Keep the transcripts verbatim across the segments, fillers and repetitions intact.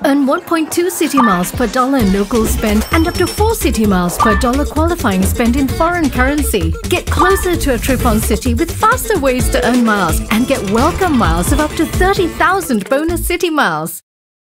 Earn one point two City Miles per dollar in local spend and up to four City Miles per dollar qualifying spend in foreign currency. Get closer to a trip on City with faster ways to earn miles and get welcome miles of up to thirty thousand bonus City Miles.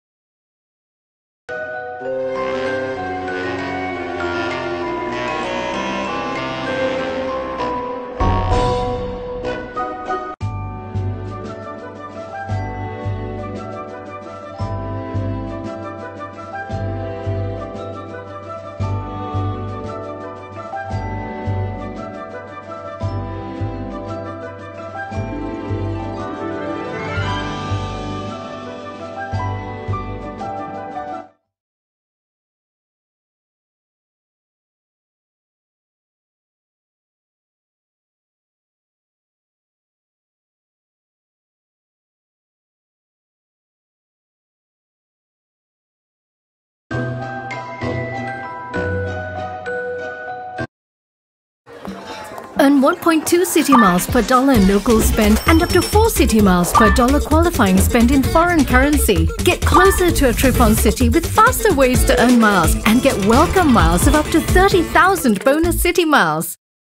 Earn one point two City Miles per dollar in local spend and up to four City Miles per dollar qualifying spend in foreign currency. Get closer to a trip on City with faster ways to earn miles and get welcome miles of up to thirty thousand bonus City Miles.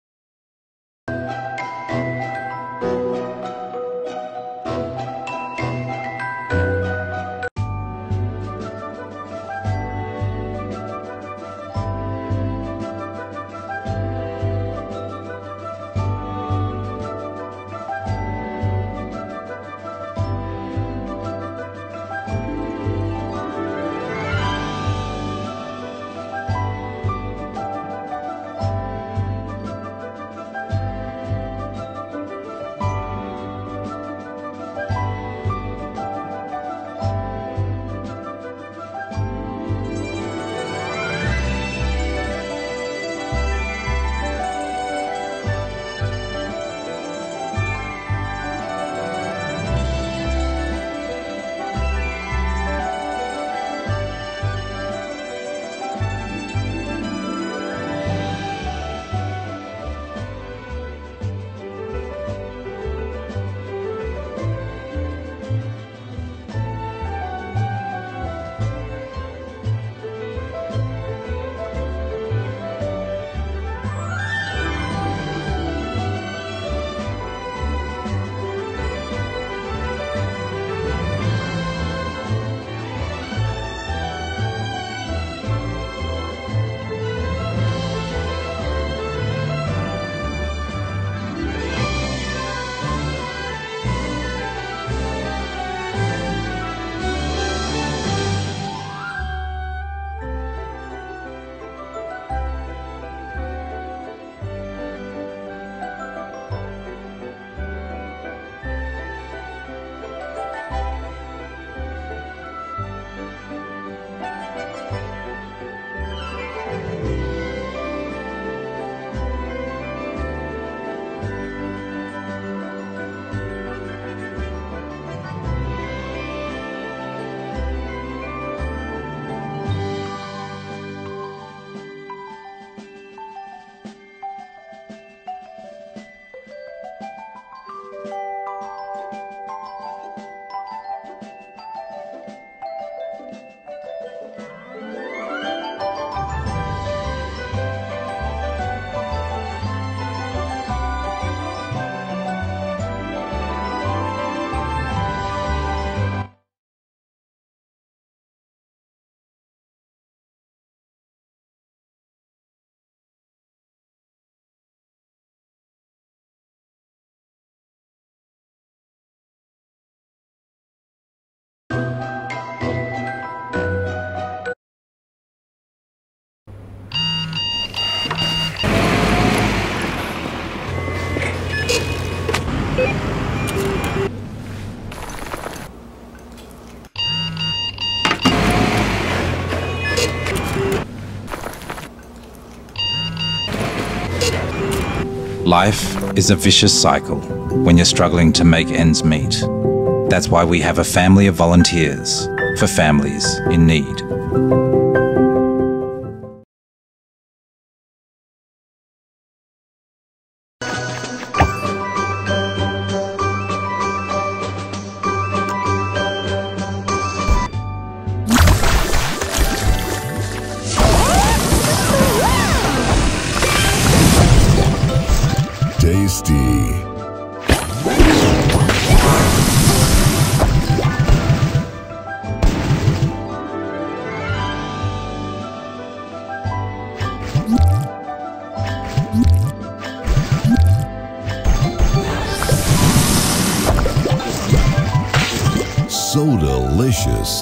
Life is a vicious cycle when you're struggling to make ends meet. That's why we have a family of volunteers for families in need. So delicious.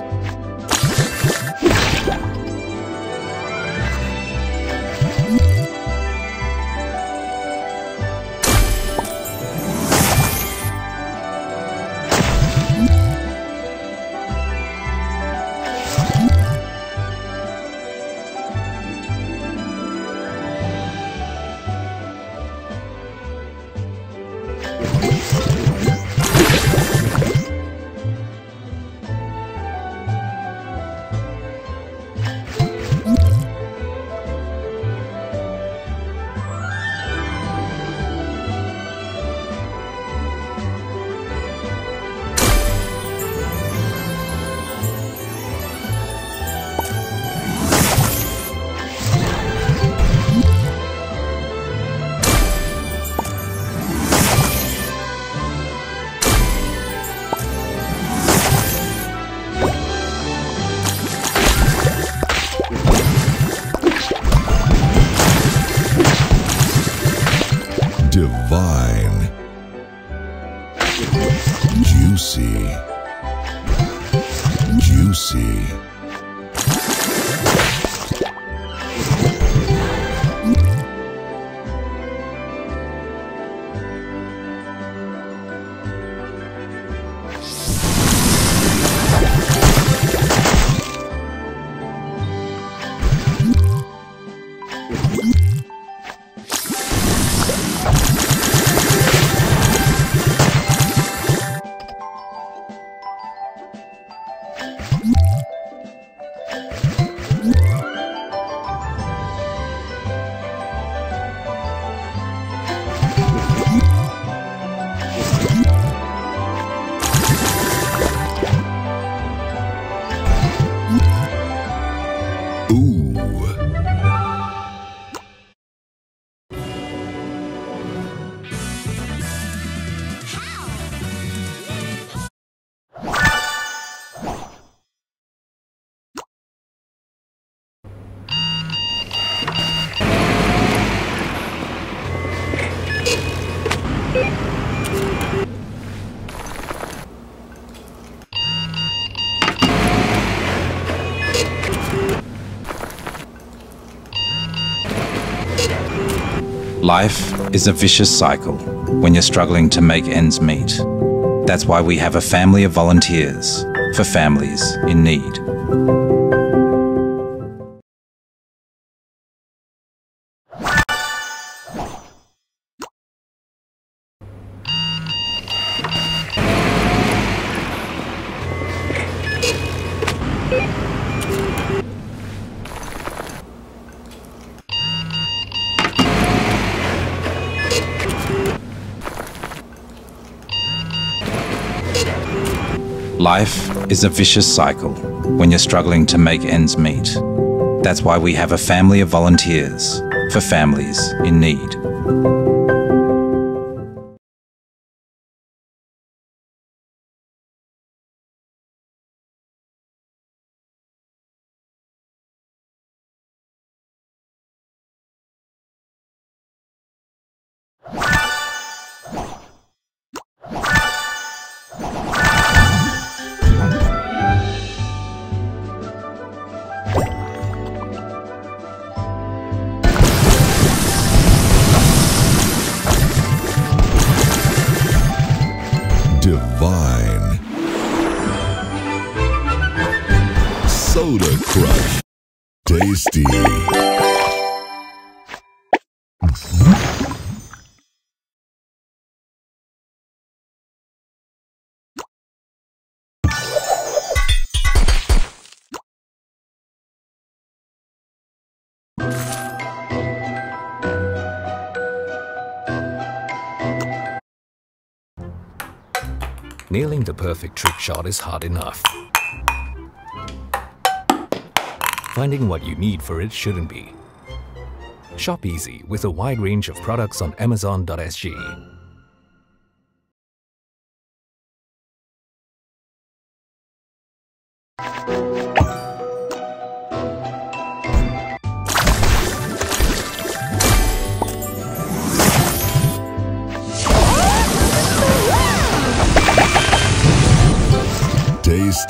Divine. Juicy. Juicy. Life is a vicious cycle when you're struggling to make ends meet. That's why we have a family of volunteers for families in need. Life is a vicious cycle when you're struggling to make ends meet. That's why we have a family of volunteers for families in need. Divine. Soda Crush. Tasty. Nailing the perfect trick shot is hard enough. Finding what you need for it shouldn't be. Shop easy with a wide range of products on Amazon dot S G. Tasty.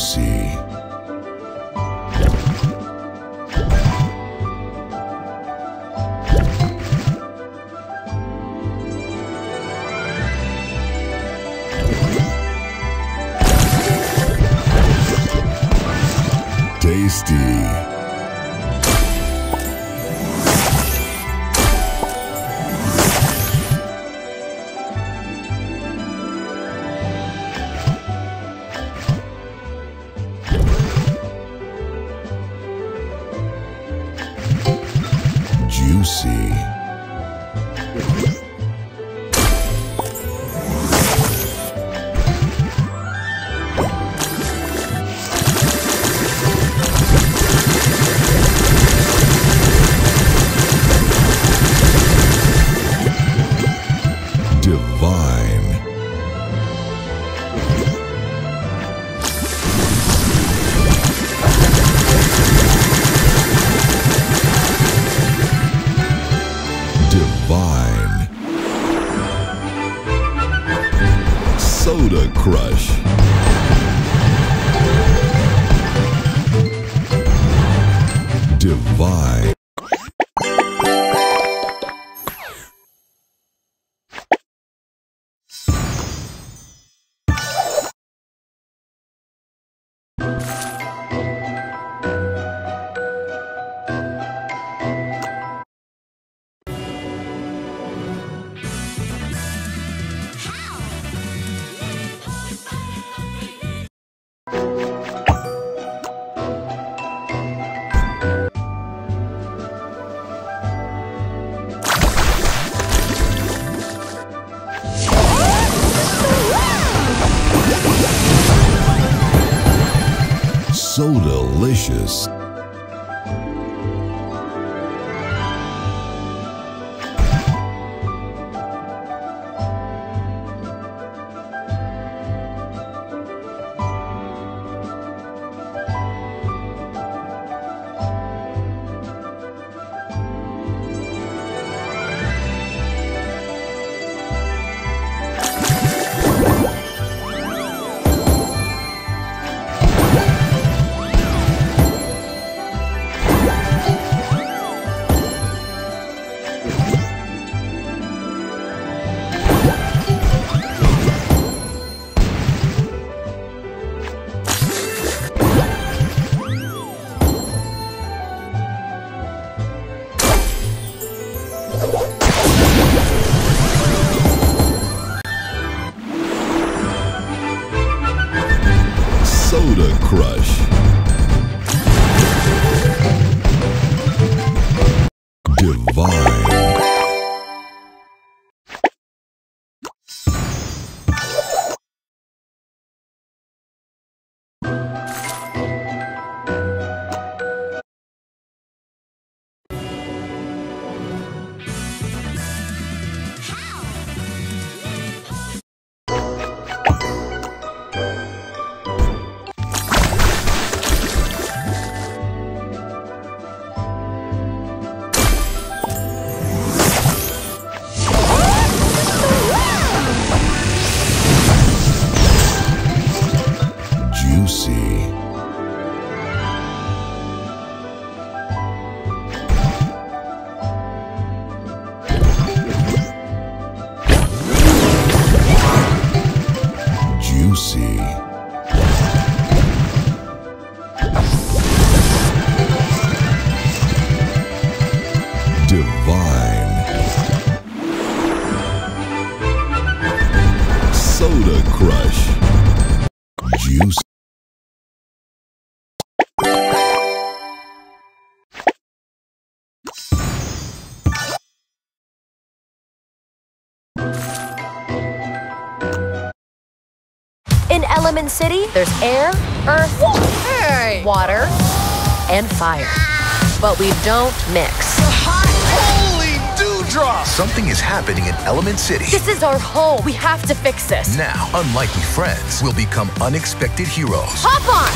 Juicy. Tasty. Juicy. Divine. Divine. Soda Crush. Divine. So delicious. Soda Crush. Divine. Juicy. Juicy. Divine. Soda Crush. Juice. In Element City, there's air, earth, Hey! water, and fire. But we don't mix. Holy dewdrop! Something is happening in Element City. This is our home. We have to fix this. Now, unlikely friends will become unexpected heroes. Hop on!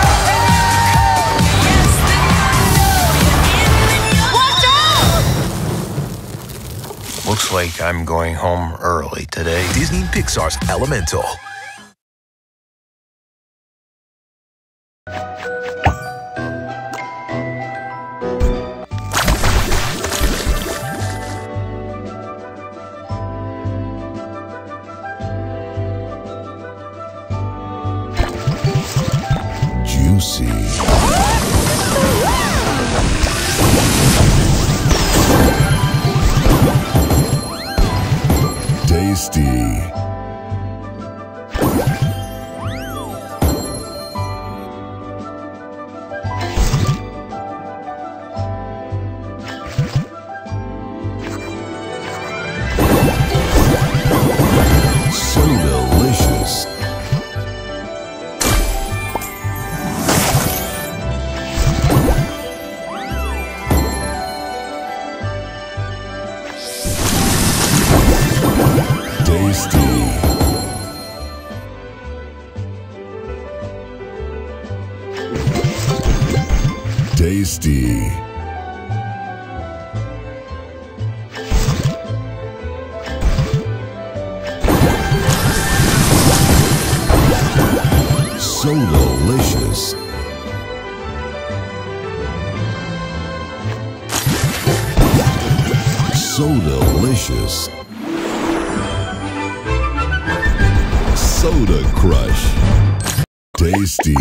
Watch out! Looks like I'm going home early today. Disney and Pixar's Elemental. Juicy. Tasty. So delicious. Tasty. Tasty. So delicious. So delicious. Soda Crush. Tasty.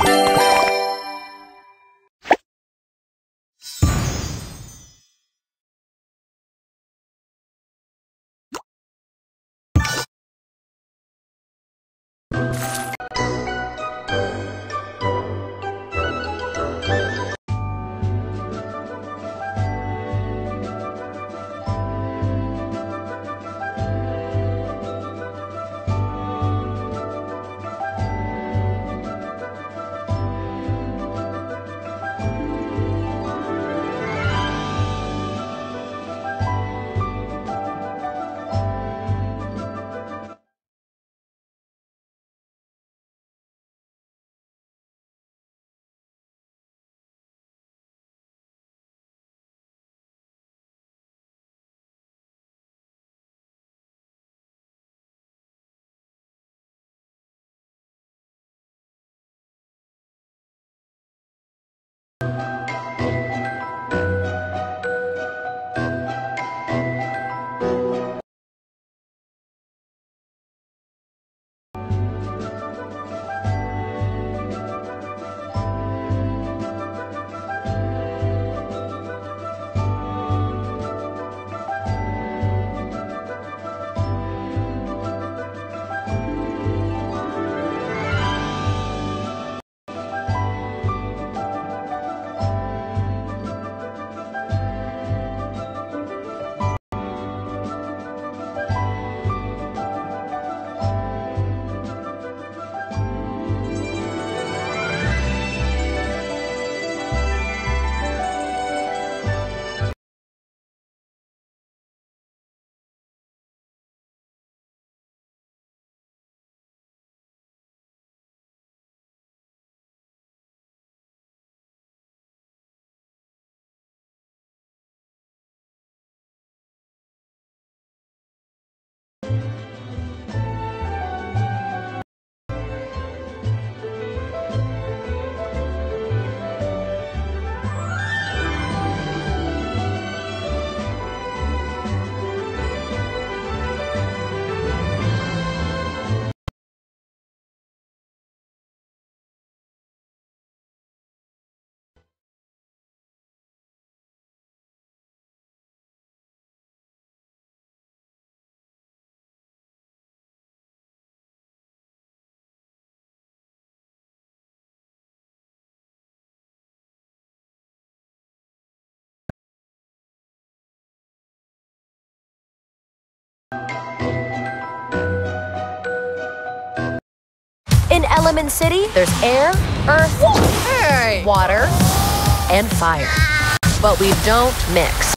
In Element City, there's air, earth, Hey! water, and fire. But we don't mix.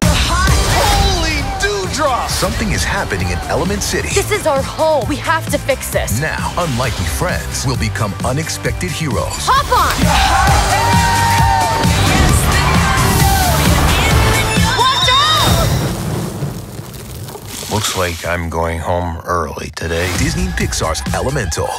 Holy dewdrops! Something is happening in Element City. This is our home. We have to fix this. Now, unlikely friends will become unexpected heroes. Hop on! Watch out! Looks like I'm going home early today. Disney and Pixar's Elemental.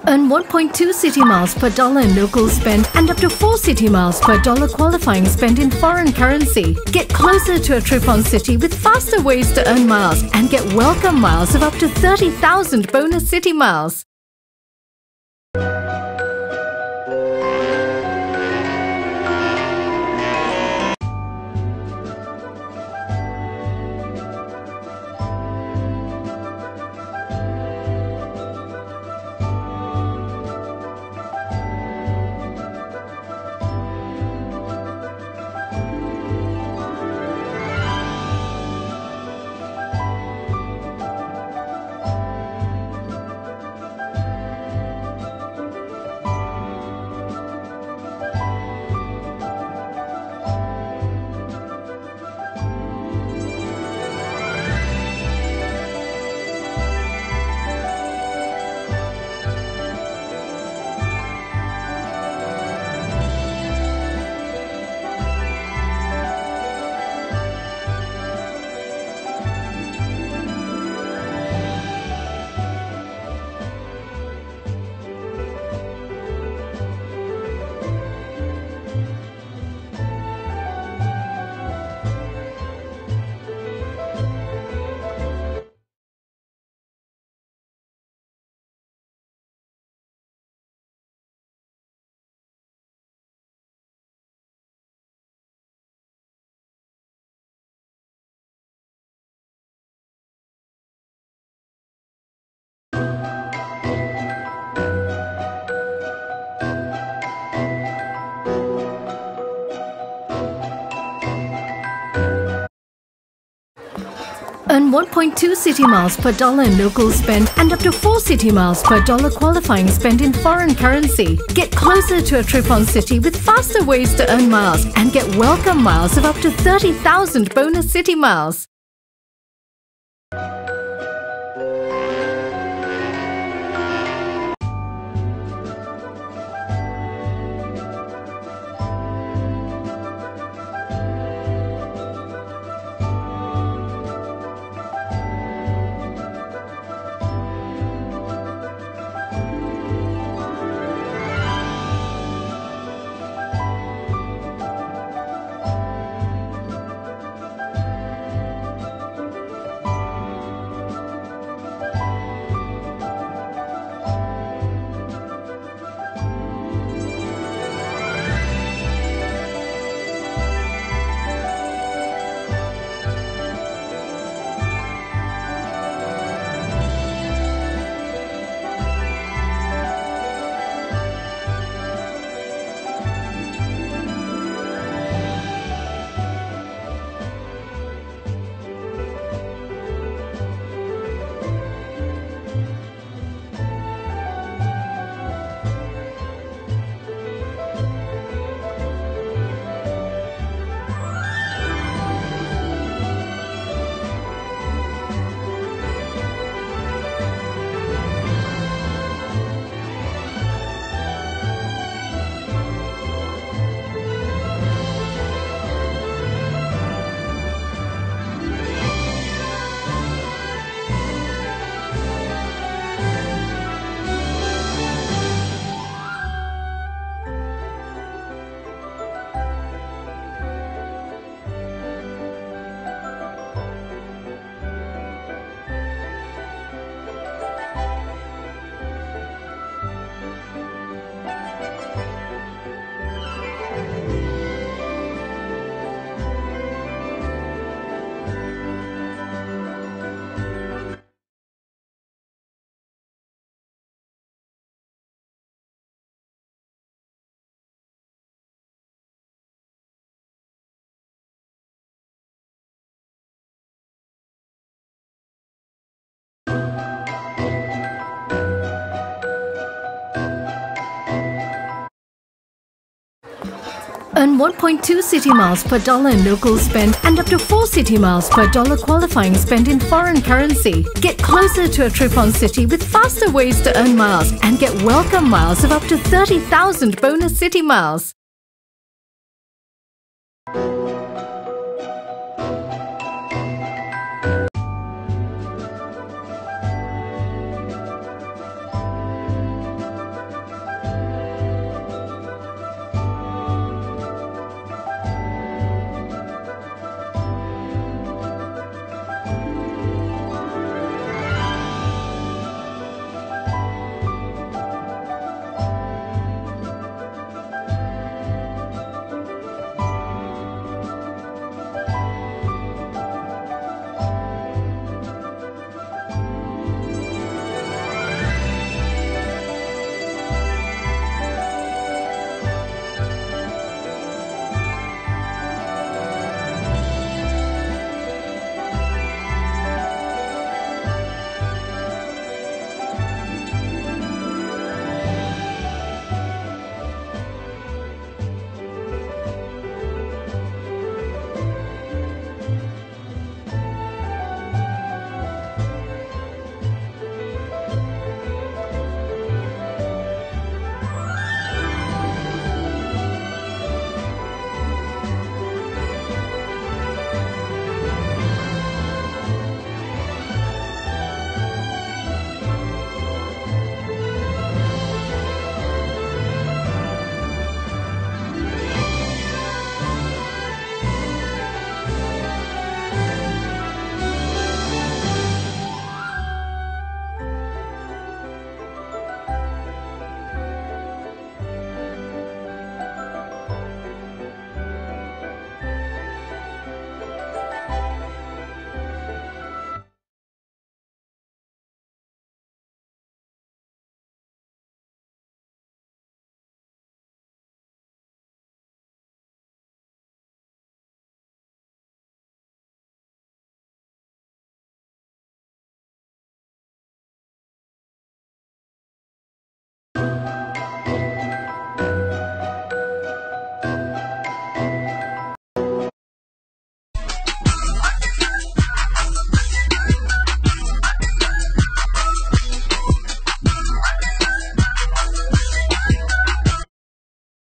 Earn one point two City Miles per dollar in local spend and up to four City Miles per dollar qualifying spend in foreign currency. Get closer to a trip on City with faster ways to earn miles and get welcome miles of up to thirty thousand bonus City Miles. Earn one point two City Miles per dollar in local spend and up to four City Miles per dollar qualifying spend in foreign currency. Get closer to a trip on City with faster ways to earn miles and get welcome miles of up to thirty thousand bonus City Miles. Earn one point two City Miles per dollar in local spend and up to four City Miles per dollar qualifying spend in foreign currency. Get closer to a trip on City with faster ways to earn miles and get welcome miles of up to thirty thousand bonus City Miles.